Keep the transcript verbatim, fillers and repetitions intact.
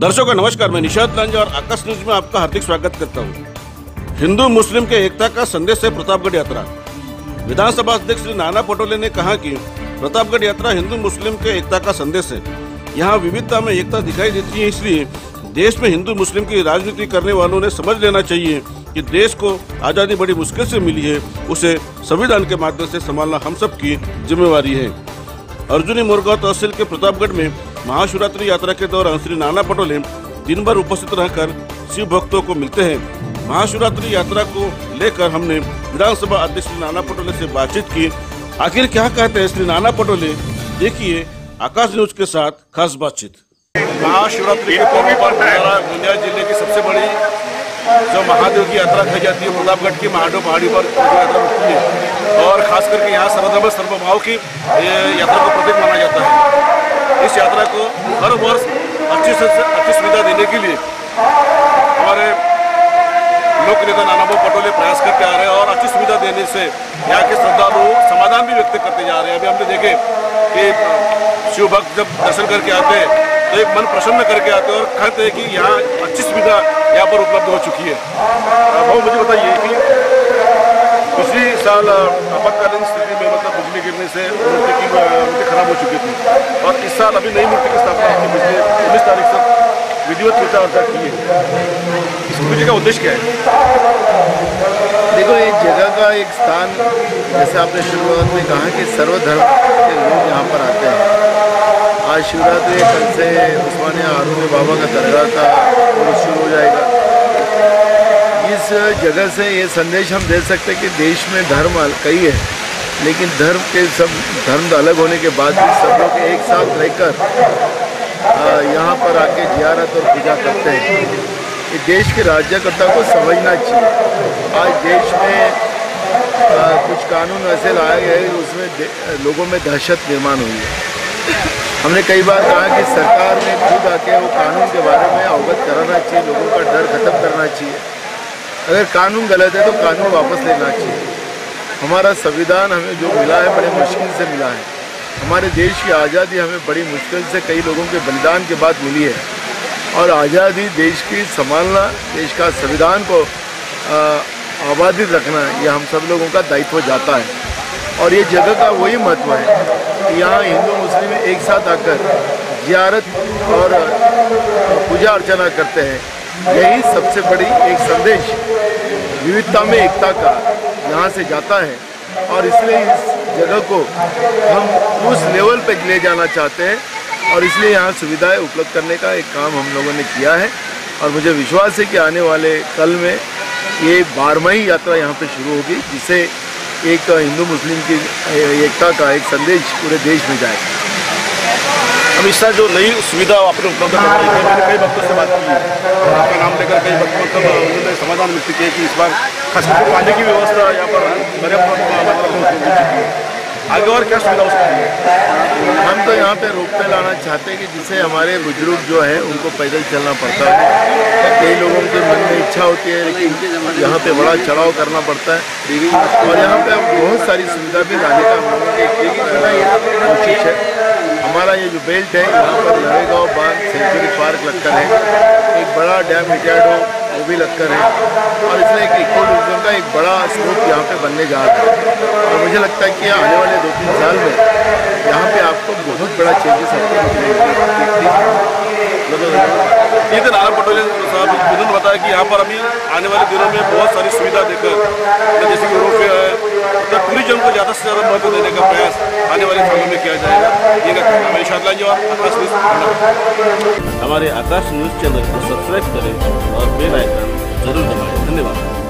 दर्शकों नमस्कार, मैं निशाद लांजा और आकाश न्यूज में आपका हार्दिक स्वागत करता हूं। हिंदू मुस्लिम के एकता का संदेश है प्रतापगढ़ यात्रा। विधानसभा अध्यक्ष श्री नाना पटोले ने कहा कि प्रतापगढ़ यात्रा हिंदू मुस्लिम के एकता का संदेश है। यहाँ विविधता में एकता दिखाई देती है, इसलिए देश में हिंदू मुस्लिम की राजनीति करने वालों ने समझ लेना चाहिए कि देश को आज़ादी बड़ी मुश्किल से मिली है, उसे संविधान के माध्यम से संभालना हम सब की जिम्मेवारी है। अर्जुनी मोरगांव तहसील के प्रतापगढ़ में महाशिवरात्रि यात्रा के दौरान श्री नाना पटोले दिन भर उपस्थित रहकर शिव भक्तों को मिलते हैं। महाशिवरात्रि यात्रा को लेकर हमने विधानसभा अध्यक्ष श्री नाना पटोले से बातचीत की। आखिर क्या कहते हैं श्री नाना पटोले, देखिए आकाश न्यूज के साथ खास बातचीत। महाशिवरात्रि के पर्व पर गोंदिया जिले की सबसे बड़ी जो महादेव की यात्रा कही जाती है, प्रतापगढ़ की महादेव पहाड़ी पर यात्रा होती है और खास करके यहाँ सर्वधर्म सर्वभाव की यात्रा को प्रतीक माना जाता है। इस यात्रा को हर वर्ष अच्छी से अच्छी सुविधा देने के लिए हमारे लोक नेता नाना पटोले प्रयास करते आ रहे हैं और अच्छी सुविधा देने से यहाँ के श्रद्धालु समाधान भी व्यक्त करते जा रहे हैं। अभी हमने देखे कि शिव भक्त जब दर्शन करके आते हैं तो एक मन प्रसन्न करके आते हैं और कहते हैं कि यहाँ अच्छी सुविधा यहाँ पर उपलब्ध हो चुकी है। भाऊ मुझे बताइए कि पिछले साल आपातकालीन स्थिति में मतलब बिजली गिरने से मूर्ति की मूर्ति खराब हो चुकी थी और इस साल अभी नई मूर्ति की स्थापना आपने पिछले उन्नीस तारीख से विधिवत पूजा अर्चा की है। इस पूजा का उद्देश्य क्या है? देखो, एक जगह का एक स्थान, जैसे आपने शुरुआत में कहा कि सर्वधर्म के लोग यहाँ पर आते हैं। आज शिवरात्रि कल से उस्मानिया हारून बाबा का दरगाह का और शुरू हो जाएगा। इस जगह से ये संदेश हम दे सकते हैं कि देश में धर्म कई है, लेकिन धर्म के सब धर्म अलग होने के बाद भी सब लोग एक साथ रहकर यहाँ पर आके जियारत और पूजा करते हैं। ये देश के राज्यकर्ता को समझना चाहिए। आज देश में आ, कुछ कानून ऐसे लाए गए उसमें लोगों में दहशत निर्माण हुई है। हमने कई बार कहा कि सरकार ने खुद आके वो कानून के बारे में अवगत कराना चाहिए, लोगों का डर खत्म करना चाहिए। अगर कानून गलत है तो कानून वापस लेना चाहिए। हमारा संविधान हमें जो मिला है बड़े मुश्किल से मिला है। हमारे देश की आज़ादी हमें बड़ी मुश्किल से कई लोगों के बलिदान के बाद मिली है और आज़ादी देश की संभालना, देश का संविधान को आबादित रखना, ये हम सब लोगों का दायित्व जाता है। और ये जगह का वही महत्व है कि यहाँ हिंदू मुस्लिम एक साथ आकर जियारत और पूजा अर्चना करते हैं। यही सबसे बड़ी एक संदेश विविधता में एकता का यहाँ से जाता है और इसलिए इस जगह को हम उस लेवल पे ले जाना चाहते हैं और इसलिए यहाँ सुविधाएं उपलब्ध करने का एक काम हम लोगों ने किया है। और मुझे विश्वास है कि आने वाले कल में ये बारहवीं यात्रा यहाँ पे शुरू होगी, जिससे एक हिंदू मुस्लिम की एकता का एक संदेश पूरे देश में जाएगा। अब इस साल जो नई सुविधा आपने उपलब्ध करवाई है, मैंने कई भक्तों से बात की है, आपका नाम लेकर कई भक्तों मतलब उन्होंने समाधान मिलती है कि इस बार खास करके पानी की व्यवस्था यहाँ पर पर्याप्त। आगे और क्या सुविधा हो सकती है? हम तो यहाँ पे रोपवे लाना चाहते हैं कि जिससे हमारे बुजुर्ग जो है उनको पैदल चलना पड़ता है। कई लोगों के मन में इच्छा होती है लेकिन यहाँ पे बड़ा चढ़ाव करना पड़ता है और यहाँ पे बहुत सारी सुविधा भी लाने का हम लोगों की कोशिश है। हमारा ये जो बेल्ट है, यहाँ पर नरेगांव बांध सेंचुरी पार्क लगकर है, एक बड़ा डैम रिटायर्ड हो वो भी लगकर है और इसलिए एक इको टूरिज्म का एक बड़ा स्कोप यहाँ पे बनने जा रहा है। और मुझे लगता है कि आने वाले दो तीन साल में यहाँ पे आपको बहुत बड़ा चेंजेस ये तो नाना पटोले साहब उन्होंने बताया कि यहाँ पर अभी आने वाले दिनों में बहुत सारी सुविधा देकर जैसे कि रोपवे है तो टूरिज्म को ज़्यादा से ज़्यादा महत्व देने का प्रयास आने वाले सालों में किया जाएगा। ये कहना निशाद लांजा और आकाश न्यूज। हमारे आकाश न्यूज चैनल को सब्सक्राइब करें और बेल आइकन जरूर दबाएं। धन्यवाद।